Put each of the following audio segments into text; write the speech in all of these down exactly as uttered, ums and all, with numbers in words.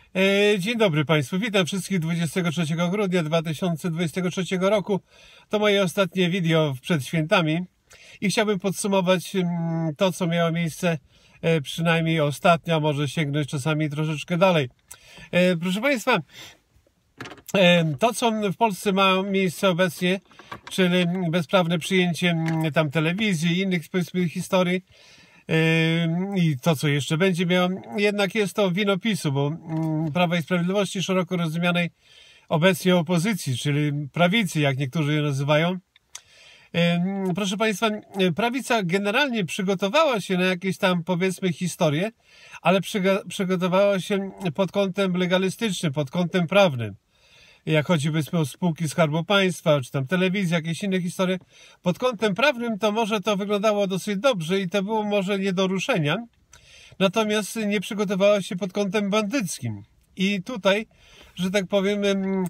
E, Dzień dobry Państwu, witam wszystkich dwudziestego trzeciego grudnia dwa tysiące dwudziestego trzeciego roku. To moje ostatnie wideo przed świętami i chciałbym podsumować mm, to, co miało miejsce e, przynajmniej ostatnio, a może sięgnąć czasami troszeczkę dalej. E, proszę Państwa, e, to, co w Polsce ma miejsce obecnie, czyli bezprawne przyjęcie mm, tam telewizji i innych, powiedzmy, historii, i to, co jeszcze będzie miało, jednak jest to wino PiSu, bo Prawa i Sprawiedliwości, szeroko rozumianej obecnie opozycji, czyli prawicy, jak niektórzy je nazywają. Proszę Państwa, prawica generalnie przygotowała się na jakieś tam, powiedzmy, historie, ale przygotowała się pod kątem legalistycznym, pod kątem prawnym. Jak chodzi, powiedzmy, o spółki Skarbu Państwa, czy tam telewizję, jakieś inne historie, pod kątem prawnym to może to wyglądało dosyć dobrze i to było może nie do ruszenia, natomiast nie przygotowała się pod kątem bandyckim. I tutaj, że tak powiem,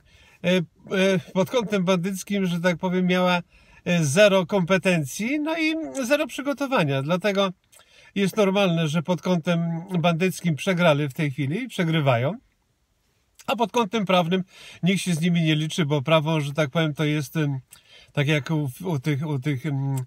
pod kątem bandyckim, że tak powiem, miała zero kompetencji, no i zero przygotowania. Dlatego jest normalne, że pod kątem bandyckim przegrali w tej chwili, przegrywają. A pod kątem prawnym nikt się z nimi nie liczy, bo prawo, że tak powiem, to jest tak jak u, u tych, u, tych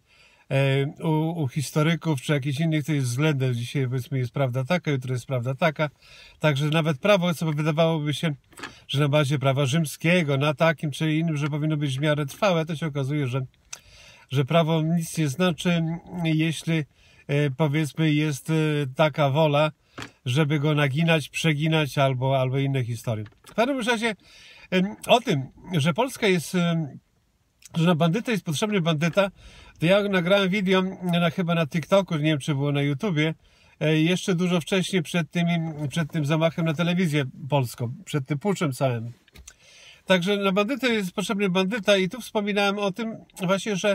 u, u historyków czy jakichś innych, to jest względem. Dzisiaj, powiedzmy, jest prawda taka, jutro jest prawda taka. Także nawet prawo, co wydawałoby się, że na bazie prawa rzymskiego, na takim czy innym, że powinno być w miarę trwałe, to się okazuje, że, że prawo nic nie znaczy, jeśli, powiedzmy, jest taka wola, żeby go naginać, przeginać albo, albo inne historie. W każdym razie o tym, że Polska jest, że na bandytę jest potrzebny bandyta, to ja nagrałem wideo na, chyba na TikToku, nie wiem, czy było na YouTubie, jeszcze dużo wcześniej przed, tymi, przed tym zamachem na telewizję polską, przed tym puczem całym. Także na bandytę jest potrzebny bandyta i tu wspominałem o tym właśnie, że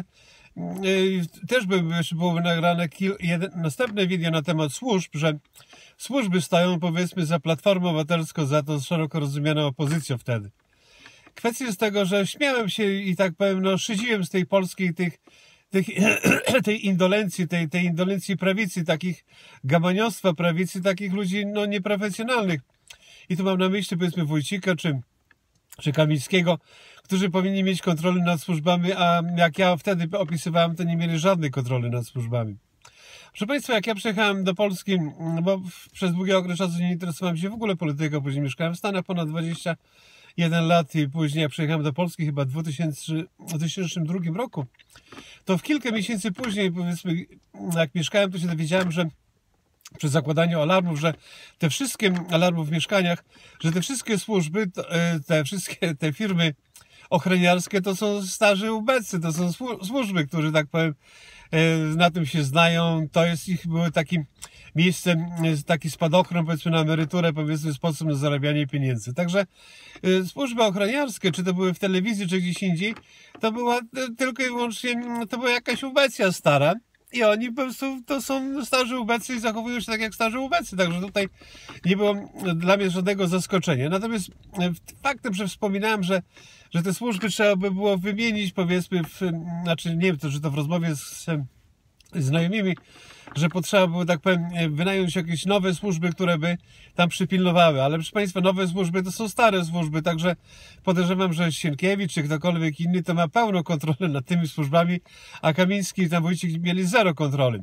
też by było nagrane jeden, następne wideo na temat służb, że służby stają, powiedzmy, za Platformą Obywatelską, za tą szeroko rozumianą opozycją wtedy. Kwestia jest tego, że śmiałem się i tak powiem, no, szydziłem z tej polskiej, tych, tych, tej indolencji, tej, tej indolencji prawicy, takich gamaniostwa prawicy, takich ludzi, no, nieprofesjonalnych. I tu mam na myśli, powiedzmy, Wójcika czy czy Kamińskiego, którzy powinni mieć kontrolę nad służbami, a jak ja wtedy opisywałem, to nie mieli żadnej kontroli nad służbami. Proszę Państwa, jak ja przyjechałem do Polski, bo przez długi okres czasu nie interesowałem się w ogóle polityką, później mieszkałem w Stanach ponad dwadzieścia jeden lat i później jak przyjechałem do Polski chyba w dwa tysiące drugim roku, to w kilka miesięcy później, powiedzmy, jak mieszkałem, to się dowiedziałem, że przy zakładaniu alarmów, że te wszystkie alarmów w mieszkaniach, że te wszystkie służby, te wszystkie te firmy ochroniarskie to są starzy ubecy, to są służby, którzy, tak powiem, na tym się znają. To jest ich były takim miejscem, taki spadochron, powiedzmy, na emeryturę, powiedzmy, sposób na zarabianie pieniędzy. Także służby ochroniarskie, czy to były w telewizji, czy gdzieś indziej, to była tylko i wyłącznie, to była jakaś ubecja stara. I oni po prostu to są starzy ubecy i zachowują się tak jak starzy ubecy. Także tutaj nie było dla mnie żadnego zaskoczenia. Natomiast faktem, że wspominałem, że, że te służby trzeba by było wymienić, powiedzmy, w, znaczy nie wiem, to, że to w rozmowie z, z znajomymi, że potrzeba było, tak powiem, wynająć jakieś nowe służby, które by tam przypilnowały. Ale proszę Państwa, nowe służby to są stare służby, także podejrzewam, że Sienkiewicz czy ktokolwiek inny to ma pełną kontrolę nad tymi służbami, a Kamiński i tam Wójcik mieli zero kontroli.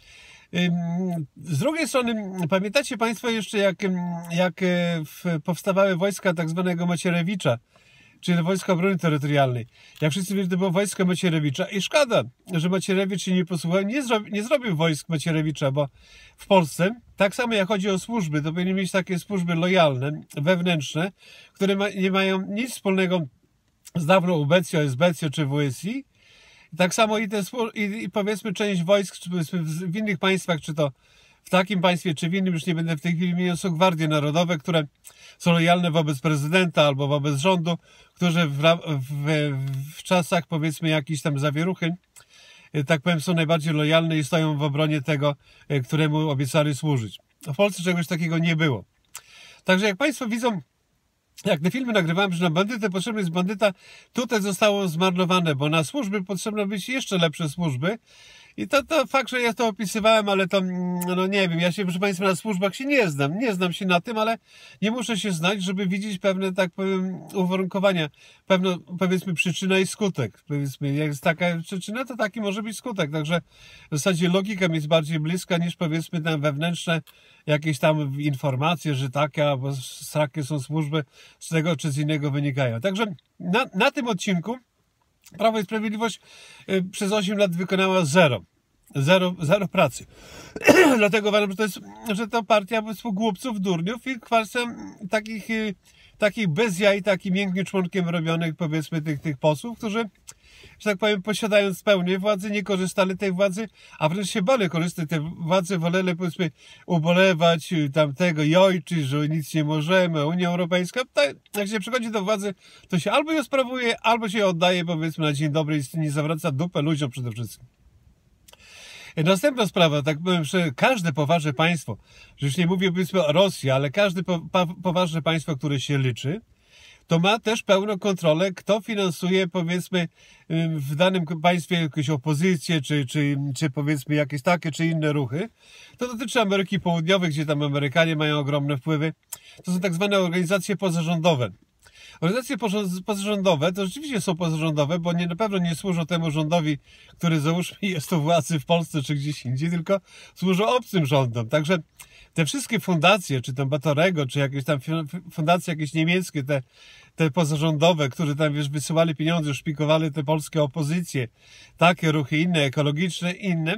Z drugiej strony, pamiętacie Państwo jeszcze, jak, jak powstawały wojska tak zwanego Macierewicza, czyli Wojska Obrony Terytorialnej. Jak wszyscy wiedzą, to było wojsko Macierewicza i szkoda, że Macierewicz się nie posłuchał, nie, zrobi, nie zrobił wojsk Macierewicza, bo w Polsce, tak samo jak chodzi o służby, to powinny mieć takie służby lojalne, wewnętrzne, które ma, nie mają nic wspólnego z dawną ubecją, esbecją czy W S I. Tak samo i, te, i, i powiedzmy część wojsk, czy powiedzmy w innych państwach, czy to w takim państwie, czy w innym, już nie będę w tej chwili wymieniał, są gwardie narodowe, które są lojalne wobec prezydenta albo wobec rządu, którzy w, w, w czasach, powiedzmy, jakiejś tam zawieruchy, tak powiem, są najbardziej lojalne i stoją w obronie tego, któremu obiecali służyć. W Polsce czegoś takiego nie było. Także jak Państwo widzą, jak te filmy nagrywałem, że na bandytę potrzebny jest bandyta, tutaj zostało zmarnowane, bo na służby potrzebno być jeszcze lepsze służby I to, to fakt, że ja to opisywałem, ale to, no nie wiem, ja się, proszę Państwa, na służbach się nie znam, nie znam się na tym, ale nie muszę się znać, żeby widzieć pewne, tak powiem, uwarunkowania, pewno, powiedzmy, przyczyna i skutek. Powiedzmy, jak jest taka przyczyna, to taki może być skutek. Także w zasadzie logika mi jest bardziej bliska niż, powiedzmy, tam wewnętrzne jakieś tam informacje, że takie albo takie są służby, z tego czy z innego wynikają. Także na, na tym odcinku Prawo i Sprawiedliwość y, przez osiem lat wykonała zero. Zero, zero pracy. Dlatego uważam, że to jest, że to partia po prostu głupców, durniów i kwestia takich, y, takich bez jaj, takim miękkim członkiem robionych, powiedzmy, tych, tych posłów, którzy, że tak powiem, posiadając pełnię władzy, nie korzystali tej władzy, a wręcz się bali korzystać tej władzy, woleli, powiedzmy, ubolewać tamtego i ojczyć, że nic nie możemy, Unia Europejska. Tak, jak się przychodzi do władzy, to się albo ją sprawuje, albo się oddaje, powiedzmy, na dzień dobry i nie zawraca dupę ludziom przede wszystkim. Następna sprawa, tak powiem, że każde poważne państwo, że już nie mówię, powiedzmy, o Rosji, ale każde po, po, poważne państwo, które się liczy, to ma też pełną kontrolę, kto finansuje, powiedzmy, w danym państwie jakąś opozycję, czy, czy, czy powiedzmy jakieś takie, czy inne ruchy. To dotyczy Ameryki Południowej, gdzie tam Amerykanie mają ogromne wpływy. To są tak zwane organizacje pozarządowe. Organizacje pozarządowe to rzeczywiście są pozarządowe, bo nie, na pewno nie służą temu rządowi, który, załóżmy, jest u władzy w Polsce czy gdzieś indziej, tylko służą obcym rządom. Także te wszystkie fundacje, czy tam Batorego, czy jakieś tam fundacje jakieś niemieckie, te, te pozarządowe, które tam, wiesz, wysyłali pieniądze, szpikowali te polskie opozycje, takie ruchy inne, ekologiczne, inne,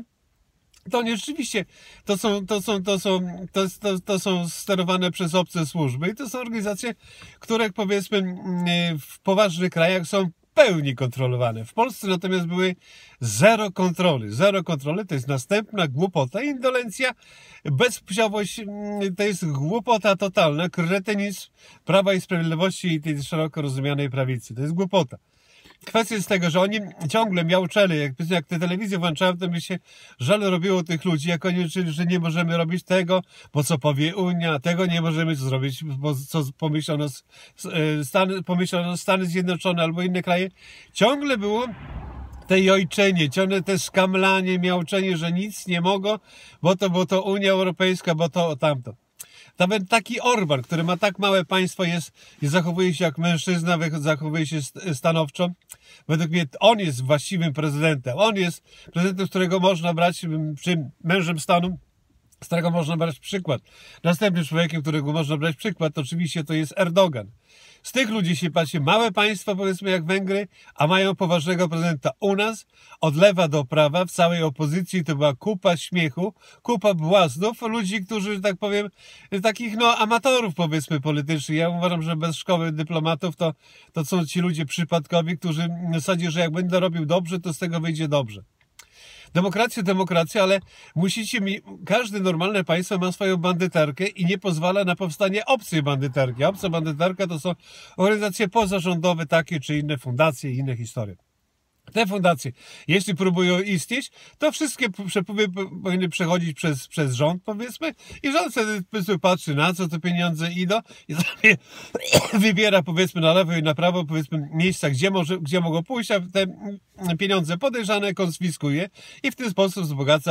to nie rzeczywiście, to są, to są, to są, to, to, to są sterowane przez obce służby i to są organizacje, które, powiedzmy, w poważnych krajach są w pełni kontrolowane. W Polsce natomiast były zero kontroli. Zero kontroli to jest następna głupota, indolencja, bezpłciowość, to jest głupota totalna, kretynizm Prawa i Sprawiedliwości i tej szeroko rozumianej prawicy. To jest głupota. Kwestia jest tego, że oni ciągle miauczeli, jak, jak te telewizje włączałem, to mi się żal robiło tych ludzi, jak oni uczyli, że nie możemy robić tego, bo co powie Unia, tego nie możemy zrobić, bo co pomyślą nas Stany, pomyślą nas Stany Zjednoczone albo inne kraje. Ciągle było te jojczenie, ciągle te skamlanie, miauczenie, że nic nie mogą, bo to, bo to Unia Europejska, bo to tamto. Nawet taki Orban, który ma tak małe państwo, jest i zachowuje się jak mężczyzna, zachowuje się stanowczo. Według mnie on jest właściwym prezydentem. On jest prezydentem, z którego można brać, czy mężem stanu, z którego można brać przykład. Następnym człowiekiem, którego można brać przykład, to oczywiście to jest Erdogan. Z tych ludzi się patrzy, małe państwa, powiedzmy jak Węgry, a mają poważnego prezydenta. U nas od lewa do prawa, w całej opozycji to była kupa śmiechu, kupa błaznów, ludzi, którzy, że tak powiem, takich no amatorów, powiedzmy, politycznych. Ja uważam, że bez szkoły dyplomatów to, to są ci ludzie przypadkowi, którzy w zasadzie, że jak będę robił dobrze, to z tego wyjdzie dobrze. Demokracja, demokracja, ale musicie mi, każde normalne państwo ma swoją bandyterkę i nie pozwala na powstanie obcej bandyterki. A obca bandyterka to są organizacje pozarządowe, takie czy inne fundacje i inne historie. Te fundacje, jeśli próbują istnieć, to wszystkie przepływy powinny przechodzić przez, przez rząd, powiedzmy, i rząd wtedy patrzy, na co te pieniądze idą i sobie wybiera, powiedzmy, na lewo i na prawo, powiedzmy, miejsca, gdzie, może, gdzie mogą pójść, a te pieniądze podejrzane konfiskuje i w ten sposób wzbogaca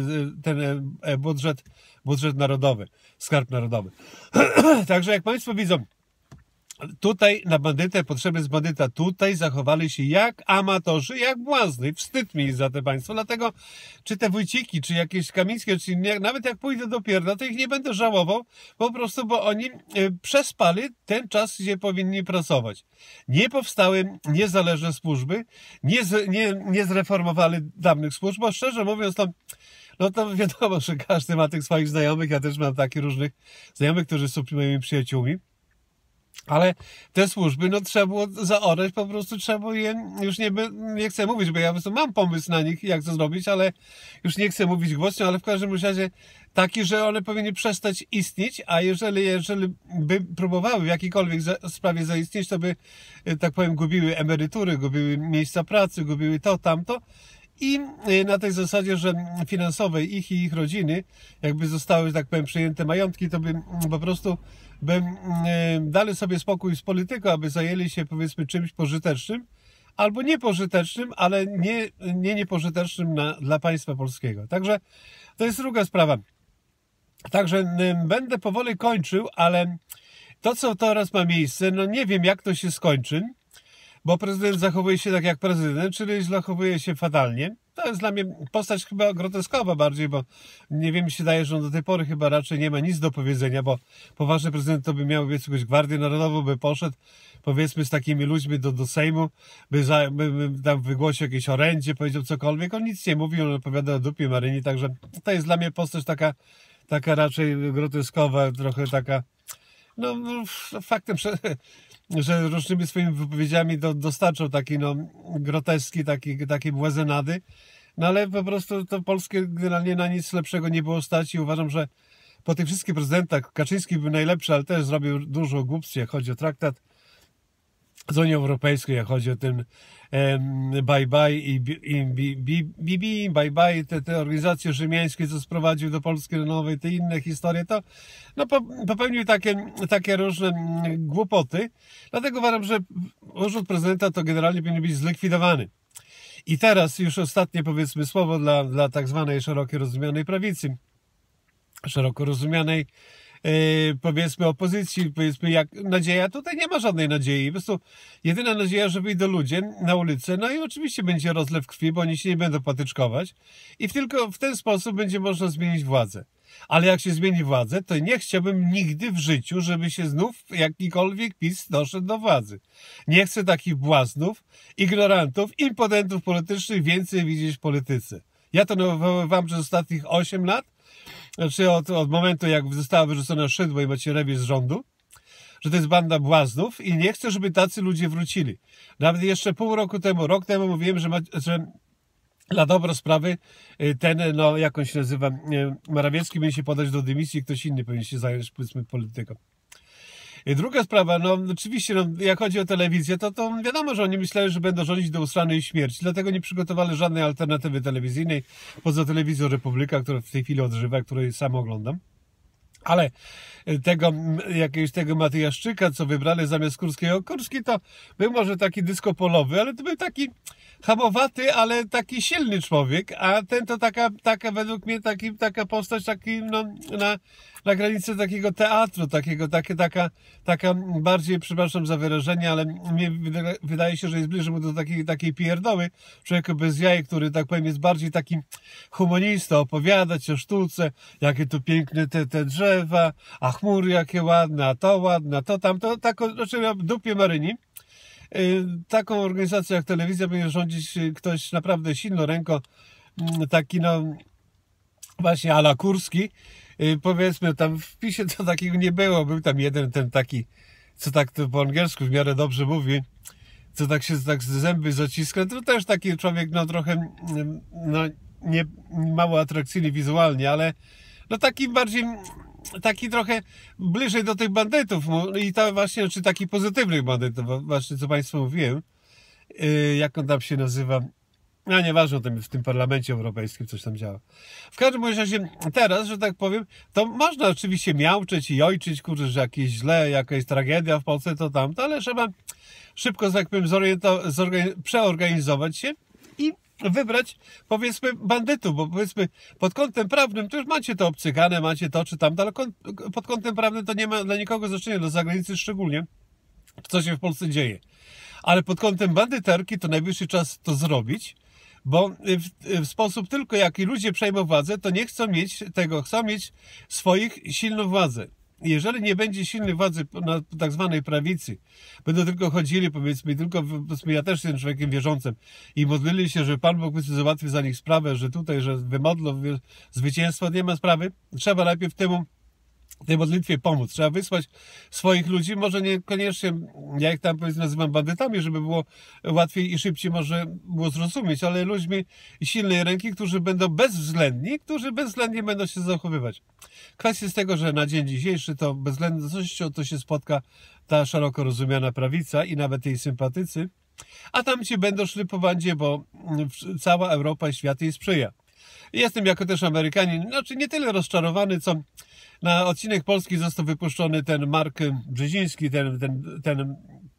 ten budżet, budżet narodowy, skarb narodowy. Także jak państwo widzą, tutaj na bandytę, potrzeby z bandyta, tutaj zachowali się jak amatorzy, jak błazny. Wstyd mi za te państwo. Dlatego, czy te Wójciki, czy jakieś Kamińskie, czy inne, nawet jak pójdę do pierna, to ich nie będę żałował, po prostu, bo oni przespali ten czas, gdzie powinni pracować. Nie powstały niezależne służby, nie, z, nie, nie zreformowali dawnych służb, bo szczerze mówiąc, to no to wiadomo, że każdy ma tych swoich znajomych, ja też mam takich różnych znajomych, którzy są moimi przyjaciółmi. Ale te służby, no trzeba było zaorać, po prostu trzeba było je, już nie, nie chcę mówić, bo ja po prostu mam pomysł na nich, jak to zrobić, ale już nie chcę mówić głośno, ale w każdym razie taki, że one powinny przestać istnieć, a jeżeli, jeżeli by próbowały w jakiejkolwiek sprawie zaistnieć, to by, tak powiem, gubiły emerytury, gubiły miejsca pracy, gubiły to, tamto. I na tej zasadzie, że finansowej ich i ich rodziny, jakby zostały, że tak powiem, przejęte majątki, to by po prostu by dali sobie spokój z polityką, aby zajęli się, powiedzmy, czymś pożytecznym, albo niepożytecznym, ale nie, nie niepożytecznym na, dla państwa polskiego. Także to jest druga sprawa. Także będę powoli kończył, ale to, co teraz ma miejsce, no nie wiem, jak to się skończy, bo prezydent zachowuje się tak jak prezydent, czyli zachowuje się fatalnie. To jest dla mnie postać chyba groteskowa bardziej, bo nie wiem, mi się daje, że on do tej pory chyba raczej nie ma nic do powiedzenia, bo poważny prezydent to by miał jakąś Gwardię Narodową, by poszedł, powiedzmy, z takimi ludźmi do, do Sejmu, by, za, by, by tam wygłosił jakieś orędzie, powiedział cokolwiek. On nic nie mówił, on opowiada o dupie Maryni, także to jest dla mnie postać taka, taka raczej groteskowa, trochę taka, no, no faktem, że, że różnymi swoimi wypowiedziami do, dostarczał taki, no, groteski, taki, takie błazenady, no ale po prostu to Polskie generalnie na nic lepszego nie było stać i uważam, że po tych wszystkich prezydentach Kaczyński był najlepszy, ale też zrobił dużo głupstw, jak chodzi o traktat z Unią Europejską, jak chodzi o ten bye bye i B B, bye bye, te, te organizacje rzymiańskie, co sprowadził do Polski nowej, te inne historie, to no, popełnił takie, takie różne głupoty. Dlatego uważam, że urząd prezydenta to generalnie powinien być zlikwidowany. I teraz już ostatnie, powiedzmy, słowo dla, dla tak zwanej szeroko rozumianej prawicy, szeroko rozumianej Yy, powiedzmy opozycji, powiedzmy jak nadzieja, tutaj nie ma żadnej nadziei, po prostu jedyna nadzieja, że wyjdą ludzie na ulicę, no i oczywiście będzie rozlew krwi, bo oni się nie będą patyczkować i tylko w ten sposób będzie można zmienić władzę. Ale jak się zmieni władzę, to nie chciałbym nigdy w życiu, żeby się znów jakikolwiek PiS doszedł do władzy. Nie chcę takich błaznów, ignorantów, impotentów politycznych więcej widzieć w polityce. Ja to nawoływałem przez ostatnich osiem lat, znaczy od, od momentu, jak została wyrzucona Szydło i Macierewicz z rządu, że to jest banda błaznów i nie chcę, żeby tacy ludzie wrócili. Nawet jeszcze pół roku temu, rok temu mówiłem, że, ma, że dla dobro sprawy ten, no jak on się nazywa, Morawiecki powinien się podać do dymisji, ktoś inny powinien się zająć, powiedzmy, polityką. I druga sprawa, no oczywiście, no, jak chodzi o telewizję, to, to wiadomo, że oni myśleli, że będą rządzić do usranej śmierci, dlatego nie przygotowali żadnej alternatywy telewizyjnej, poza telewizją Republika, która w tej chwili odżywa, której sam oglądam. Ale tego, jakiegoś tego Matyjaszczyka, co wybrali zamiast Kurskiego, Kurski to był może taki dysko polowy, ale to był taki hamowaty, ale taki silny człowiek, a ten to taka, taka według mnie taki, taka postać taki, no, na, na granicy takiego teatru, takiego, takie, taka, taka bardziej, przepraszam za wyrażenie, ale mnie wydaje się, że jest bliżej mu do takiej, takiej pierdoły, człowieka bez jaj, który, tak powiem, jest bardziej taki humanista, opowiadać o sztuce, jakie tu piękne te, te drzewa, a chmury jakie ładne, a to ładne, a to tamto, taką, znaczy w dupie Maryni. Taką organizacją jak telewizja będzie rządzić ktoś naprawdę silną ręką, taki no właśnie ala Kurski. Powiedzmy, tam w PiSie to takiego nie było, był tam jeden ten taki, co tak to po angielsku w miarę dobrze mówi, co tak się tak zęby zaciska, to też taki człowiek no trochę no nie mało atrakcyjny wizualnie, ale no taki bardziej taki trochę bliżej do tych bandytów i to właśnie, czy takich pozytywnych bandytów, właśnie co Państwu mówiłem, jak on tam się nazywa, no nieważne, w tym Parlamencie Europejskim coś tam działa. W każdym razie teraz, że tak powiem, to można oczywiście miauczeć i ojczyć, kurczę, że jakieś źle, jakaś tragedia w Polsce, to tamto, ale trzeba szybko, że tak powiem, przeorganizować się i wybrać, powiedzmy, bandytów, bo powiedzmy pod kątem prawnym to już macie to obcykane, macie to czy tamto, ale pod kątem prawnym to nie ma dla nikogo znaczenia, dla zagranicy szczególnie, co się w Polsce dzieje. Ale pod kątem bandyterki to najwyższy czas to zrobić, bo w, w sposób tylko jaki ludzie przejmą władzę, to nie chcą mieć tego, chcą mieć swoich silną władzę. Jeżeli nie będzie silnej władzy na tak zwanej prawicy, będą tylko chodzili, powiedzmy, tylko, powiedzmy, ja też jestem człowiekiem wierzącym i modlili się, że Pan Bóg załatwi za nich sprawę, że tutaj, że wymodlą zwycięstwo, nie ma sprawy. Trzeba najpierw temu tej modlitwie pomóc. Trzeba wysłać swoich ludzi, może niekoniecznie, ja ich tam powiedzmy nazywam bandytami, żeby było łatwiej i szybciej może było zrozumieć, ale ludźmi silnej ręki, którzy będą bezwzględni, którzy bezwzględnie będą się zachowywać. Kwestia jest tego, że na dzień dzisiejszy to bezwzględnością to się spotka ta szeroko rozumiana prawica i nawet jej sympatycy, a tam ci będą szli po bandzie, bo cała Europa i świat jej sprzyja. Jestem jako też Amerykanin, znaczy nie tyle rozczarowany, co na odcinek polski został wypuszczony ten Mark Brzeziński, ten, ten, ten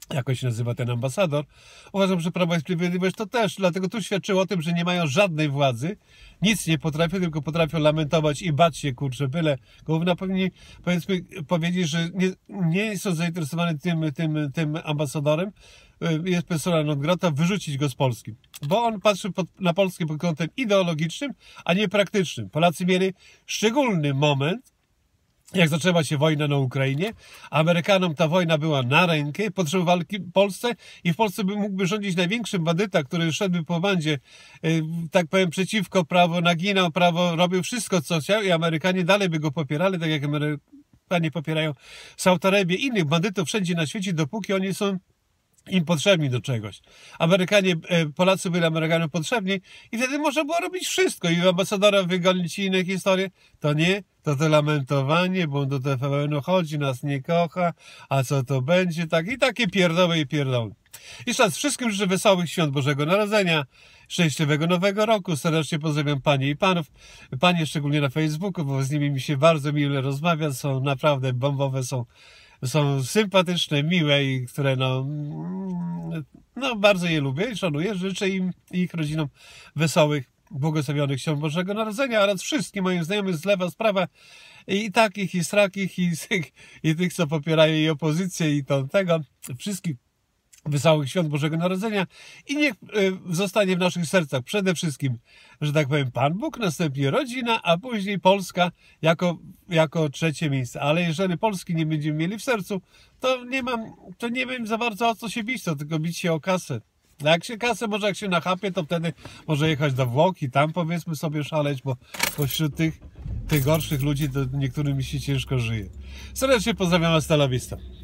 jako się nazywa ten ambasador. Uważam, że Prawo i Sprawiedliwość to też, dlatego tu świadczyło o tym, że nie mają żadnej władzy, nic nie potrafią, tylko potrafią lamentować i bać się, kurczę, byle główna powinni, powiedzmy, powiedzieć, że nie, nie są zainteresowani tym, tym, tym ambasadorem, jest persona non grata, wyrzucić go z Polski. Bo on patrzy pod, na Polskę pod kątem ideologicznym, a nie praktycznym. Polacy mieli szczególny moment, jak zaczęła się wojna na Ukrainie. Amerykanom ta wojna była na rękę, potrzebowali Polsce i w Polsce by mógłby rządzić największy bandyta, który szedłby po bandzie, tak powiem, przeciwko prawo, naginał prawo, robił wszystko, co chciał i Amerykanie dalej by go popierali, tak jak Amerykanie popierają Saud Arabię, innych bandytów wszędzie na świecie, dopóki oni są im potrzebni do czegoś. Amerykanie, Polacy byli Amerykanom potrzebni i wtedy można było robić wszystko i ambasadora wygonić i inne historie. To nie, to to lamentowanie, bo on do T V N-u chodzi, nas nie kocha, a co to będzie, tak i takie pierdoły i pierdoły. Jeszcze raz wszystkim życzę wesołych świąt Bożego Narodzenia, szczęśliwego Nowego Roku, serdecznie pozdrawiam Panie i Panów, Panie szczególnie na Facebooku, bo z nimi mi się bardzo miło rozmawia, są naprawdę bombowe, są są sympatyczne, miłe i które no, no bardzo je lubię i szanuję. Życzę im i ich rodzinom wesołych, błogosławionych świąt Bożego Narodzenia oraz wszystkim moim znajomym z lewa, z prawa i takich, i strakich, i tych, i tych co popierają i opozycję, i to tego, wszystkich wesołych świąt Bożego Narodzenia i niech y, zostanie w naszych sercach przede wszystkim, że tak powiem, Pan Bóg, następnie rodzina, a później Polska jako, jako trzecie miejsce. Ale jeżeli Polski nie będziemy mieli w sercu, to nie mam, to nie wiem za bardzo o co się bić, to tylko bić się o kasę. A jak się kasę, może jak się nachapie, to wtedy może jechać do Włoch i tam powiedzmy sobie szaleć, bo pośród tych, tych gorszych ludzi to niektórym mi się ciężko żyje. Serdecznie pozdrawiam, hasta la vista.